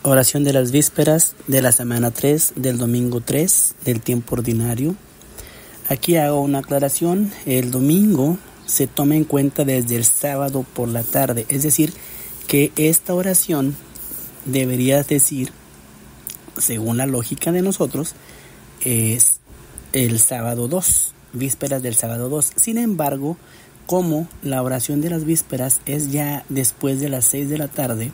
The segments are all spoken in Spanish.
Oración de las vísperas de la semana 3 del domingo 3 del tiempo ordinario. Aquí hago una aclaración. El domingo se toma en cuenta desde el sábado por la tarde. Es decir, que esta oración debería decir, según la lógica de nosotros, es el sábado 2, vísperas del sábado 2. Sin embargo, como la oración de las vísperas es ya después de las 6 de la tarde,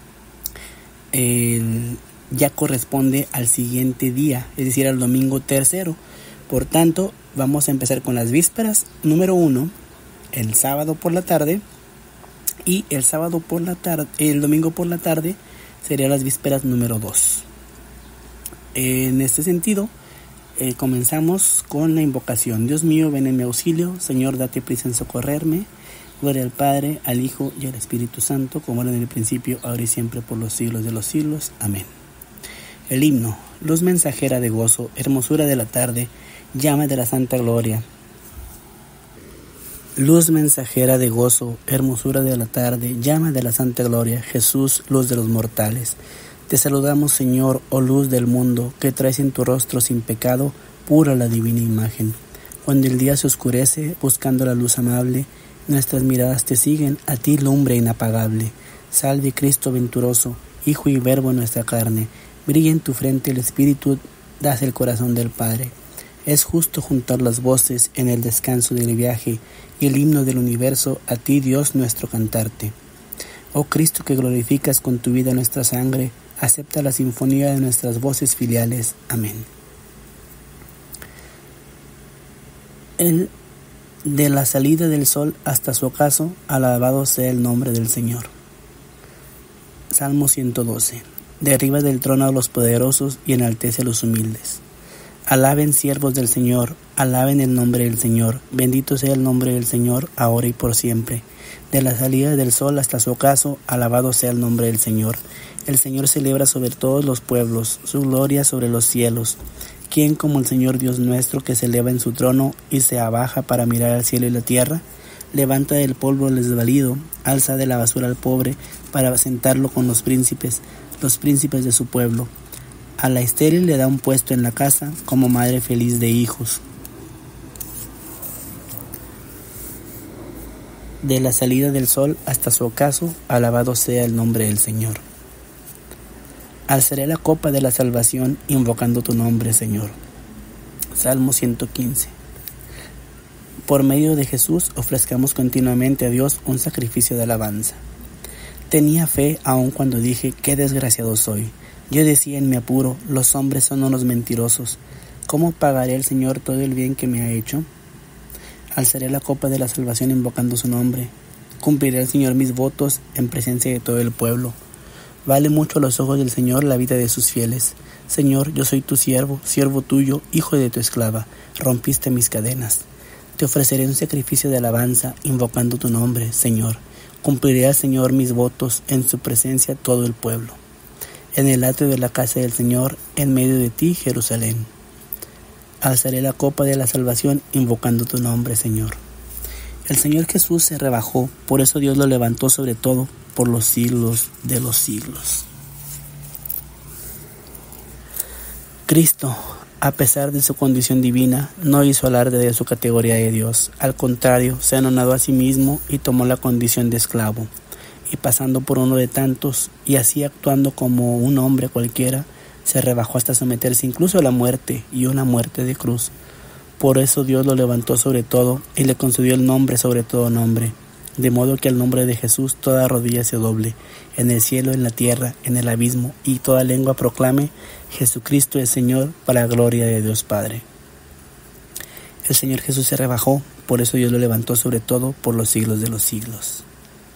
ya corresponde al siguiente día, es decir, al domingo tercero. Por tanto, vamos a empezar con las vísperas número 1, el sábado por la tarde, y el domingo por la tarde serían las vísperas número 2. En este sentido, comenzamos con la invocación. Dios mío, ven en mi auxilio. Señor, date prisa en socorrerme. Gloria al Padre, al Hijo y al Espíritu Santo, como era en el principio, ahora y siempre, por los siglos de los siglos. Amén. El himno. Luz mensajera de gozo, hermosura de la tarde, llama de la santa gloria. Luz mensajera de gozo, hermosura de la tarde, llama de la santa gloria, Jesús, luz de los mortales. Te saludamos, Señor, oh luz del mundo, que traes en tu rostro sin pecado, pura la divina imagen. Cuando el día se oscurece, buscando la luz amable, nuestras miradas te siguen, a ti lumbre inapagable. Salve Cristo venturoso, Hijo y Verbo en nuestra carne. Brilla en tu frente el Espíritu, das el corazón del Padre. Es justo juntar las voces en el descanso del viaje y el himno del universo, a ti Dios nuestro cantarte. Oh Cristo que glorificas con tu vida nuestra sangre, acepta la sinfonía de nuestras voces filiales. Amén. De la salida del sol hasta su ocaso, alabado sea el nombre del Señor. Salmo 112. Derriba del trono a los poderosos y enaltece a los humildes. Alaben siervos del Señor, alaben el nombre del Señor. Bendito sea el nombre del Señor, ahora y por siempre. De la salida del sol hasta su ocaso, alabado sea el nombre del Señor. El Señor celebra sobre todos los pueblos, su gloria sobre los cielos. ¿Quién como el Señor Dios nuestro, que se eleva en su trono y se abaja para mirar al cielo y la tierra? Levanta del polvo al desvalido, alza de la basura al pobre, para sentarlo con los príncipes de su pueblo. A la estéril le da un puesto en la casa, como madre feliz de hijos. De la salida del sol hasta su ocaso, alabado sea el nombre del Señor. Alzaré la copa de la salvación, invocando tu nombre, Señor. Salmo 115. Por medio de Jesús, ofrezcamos continuamente a Dios un sacrificio de alabanza. Tenía fe aun cuando dije, qué desgraciado soy. Yo decía en mi apuro, los hombres son unos mentirosos. ¿Cómo pagaré al Señor todo el bien que me ha hecho? Alzaré la copa de la salvación invocando su nombre. Cumpliré al Señor mis votos en presencia de todo el pueblo. Vale mucho a los ojos del Señor la vida de sus fieles. Señor, yo soy tu siervo, siervo tuyo, hijo de tu esclava. Rompiste mis cadenas. Te ofreceré un sacrificio de alabanza, invocando tu nombre, Señor. Cumpliré al Señor mis votos en su presencia todo el pueblo. En el atrio de la casa del Señor, en medio de ti, Jerusalén. Alzaré la copa de la salvación, invocando tu nombre, Señor. El Señor Jesús se rebajó, por eso Dios lo levantó sobre todo, por los siglos de los siglos. Cristo, a pesar de su condición divina, no hizo alarde de su categoría de Dios. Al contrario, se anonadó a sí mismo y tomó la condición de esclavo. Y pasando por uno de tantos, y así actuando como un hombre cualquiera, se rebajó hasta someterse incluso a la muerte, y una muerte de cruz. Por eso Dios lo levantó sobre todo, y le concedió el nombre sobre todo nombre, de modo que al nombre de Jesús toda rodilla se doble, en el cielo, en la tierra, en el abismo, y toda lengua proclame, Jesucristo es Señor, para la gloria de Dios Padre. El Señor Jesús se rebajó, por eso Dios lo levantó sobre todo, por los siglos de los siglos.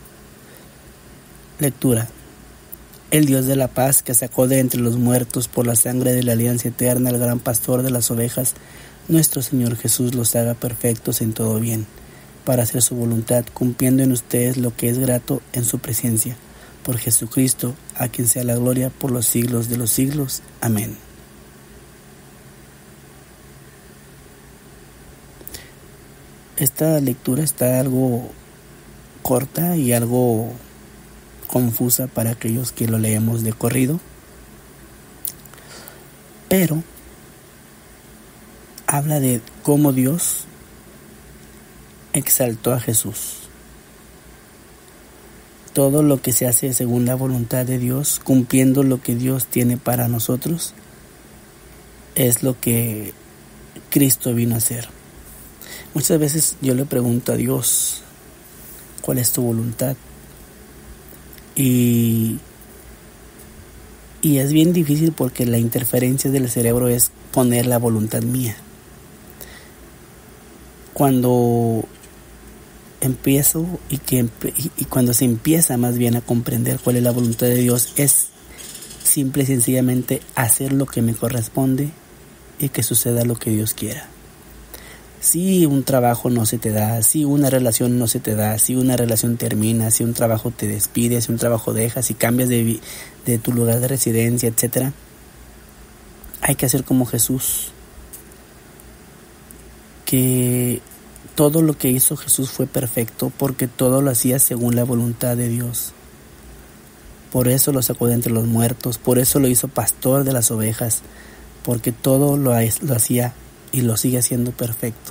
Lectura. El Dios de la paz, que sacó de entre los muertos por la sangre de la alianza eterna al gran pastor de las ovejas, nuestro Señor Jesús los haga perfectos en todo bien, para hacer su voluntad, cumpliendo en ustedes lo que es grato en su presencia. Por Jesucristo, a quien sea la gloria por los siglos de los siglos. Amén. Esta lectura está algo corta y algo confusa para aquellos que lo leemos de corrido, pero habla de cómo Dios exaltó a Jesús. Todo lo que se hace según la voluntad de Dios, cumpliendo lo que Dios tiene para nosotros, es lo que Cristo vino a hacer. Muchas veces yo le pregunto a Dios, ¿cuál es tu voluntad? Y es bien difícil porque la interferencia del cerebro es poner la voluntad mía. Cuando empiezo y cuando se empieza más bien a comprender cuál es la voluntad de Dios, es simple y sencillamente hacer lo que me corresponde y que suceda lo que Dios quiera. Si un trabajo no se te da, si una relación no se te da, si una relación termina, si un trabajo te despide, si un trabajo dejas, si cambias de tu lugar de residencia, etc., hay que hacer como Jesús, que todo lo que hizo Jesús fue perfecto porque todo lo hacía según la voluntad de Dios. Por eso lo sacó de entre los muertos, por eso lo hizo pastor de las ovejas, porque todo lo hacía y lo sigue haciendo perfecto.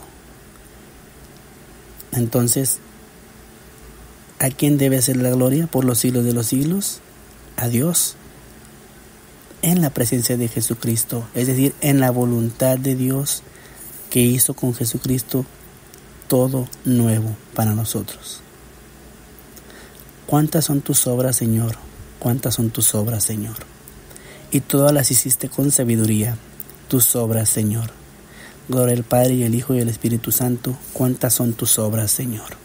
Entonces, ¿a quién debe ser la gloria por los siglos de los siglos? A Dios, en la presencia de Jesucristo, es decir, en la voluntad de Dios que hizo con Jesucristo todo nuevo para nosotros. ¿Cuántas son tus obras, Señor? ¿Cuántas son tus obras, Señor? Y todas las hiciste con sabiduría, tus obras, Señor. Gloria al Padre y al Hijo y al Espíritu Santo. ¿Cuántas son tus obras, Señor?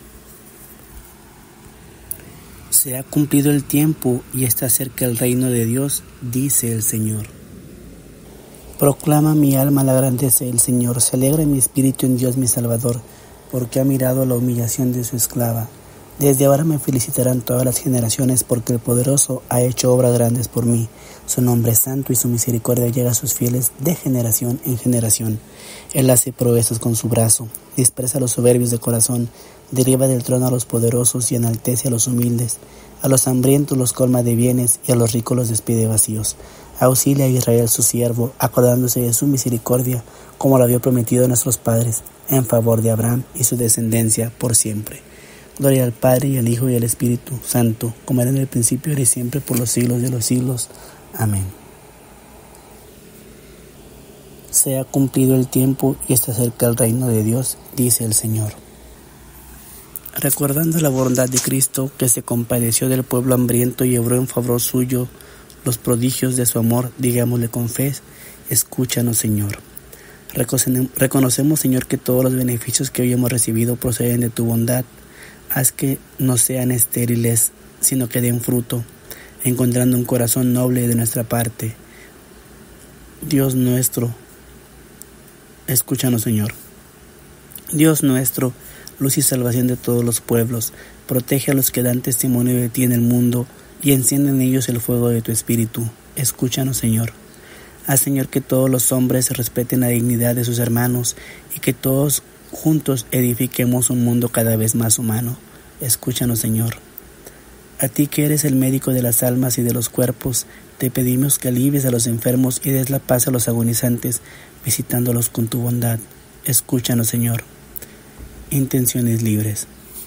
Se ha cumplido el tiempo y está cerca el reino de Dios, dice el Señor. Proclama mi alma la grandeza del Señor. Se alegra mi espíritu en Dios mi Salvador, porque ha mirado la humillación de su esclava. Desde ahora me felicitarán todas las generaciones, porque el Poderoso ha hecho obras grandes por mí. Su nombre es santo y su misericordia llega a sus fieles de generación en generación. Él hace proezas con su brazo, dispersa a los soberbios de corazón, derriba del trono a los poderosos y enaltece a los humildes. A los hambrientos los colma de bienes y a los ricos los despide vacíos. Auxilia a Israel su siervo, acordándose de su misericordia, como lo había prometido a nuestros padres, en favor de Abraham y su descendencia por siempre. Gloria al Padre y al Hijo y al Espíritu Santo, como era en el principio, ahora y siempre, por los siglos de los siglos. Amén. Se ha cumplido el tiempo y está cerca el reino de Dios, dice el Señor. Recordando la bondad de Cristo, que se compadeció del pueblo hambriento y obró en favor suyo los prodigios de su amor, digámosle con fe, escúchanos, Señor. Reconocemos, Señor, que todos los beneficios que hoy hemos recibido proceden de tu bondad. Haz que no sean estériles, sino que den fruto, encontrando un corazón noble de nuestra parte. Dios nuestro, escúchanos, Señor. Dios nuestro, luz y salvación de todos los pueblos, protege a los que dan testimonio de ti en el mundo y enciende en ellos el fuego de tu espíritu. Escúchanos, Señor. Haz, Señor, que todos los hombres respeten la dignidad de sus hermanos y que todos juntos edifiquemos un mundo cada vez más humano. Escúchanos, Señor. A ti que eres el médico de las almas y de los cuerpos, te pedimos que alivies a los enfermos y des la paz a los agonizantes, visitándolos con tu bondad. Escúchanos, Señor. Intenciones libres.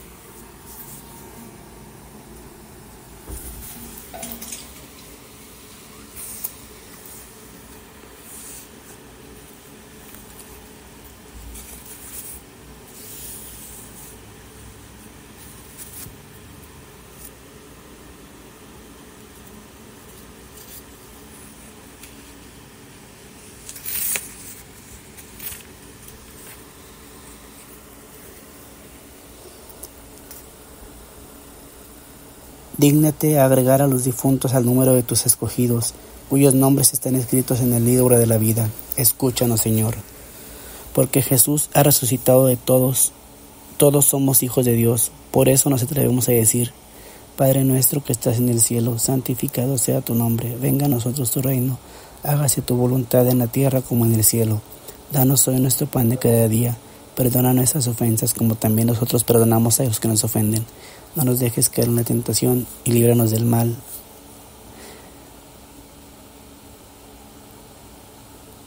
Dígnate a agregar a los difuntos al número de tus escogidos, cuyos nombres están escritos en el libro de la vida. Escúchanos, Señor. Porque Jesús ha resucitado de todos somos hijos de Dios. Por eso nos atrevemos a decir: Padre nuestro que estás en el cielo, santificado sea tu nombre. Venga a nosotros tu reino. Hágase tu voluntad en la tierra como en el cielo. Danos hoy nuestro pan de cada día. Perdona nuestras ofensas como también nosotros perdonamos a los que nos ofenden. No nos dejes caer en la tentación y líbranos del mal.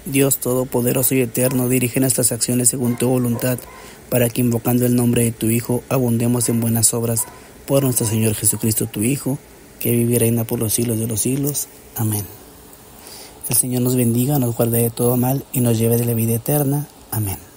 Dios Todopoderoso y Eterno, dirige nuestras acciones según tu voluntad, para que invocando el nombre de tu Hijo, abundemos en buenas obras, por nuestro Señor Jesucristo, tu Hijo, que vive y reina por los siglos de los siglos. Amén. El Señor nos bendiga, nos guarde de todo mal y nos lleve de la vida eterna. Amén.